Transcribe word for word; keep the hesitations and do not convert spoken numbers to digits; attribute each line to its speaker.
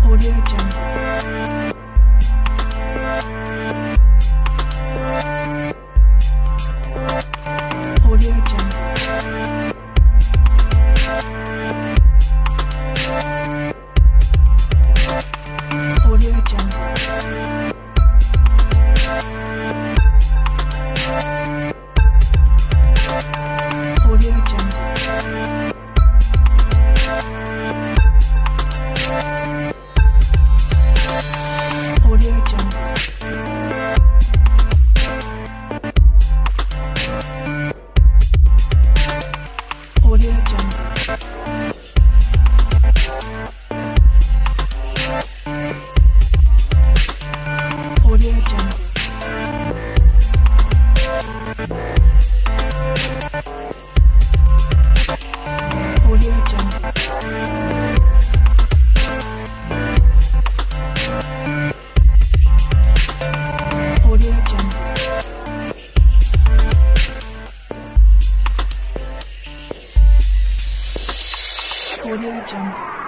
Speaker 1: Audio Jungle. Audio Jungle. Audio Jungle. Audio Jungle. Audio Jungle. Audio Jungle. Audio Jungle. Audio Jungle. Audio Jungle. Audio Jungle.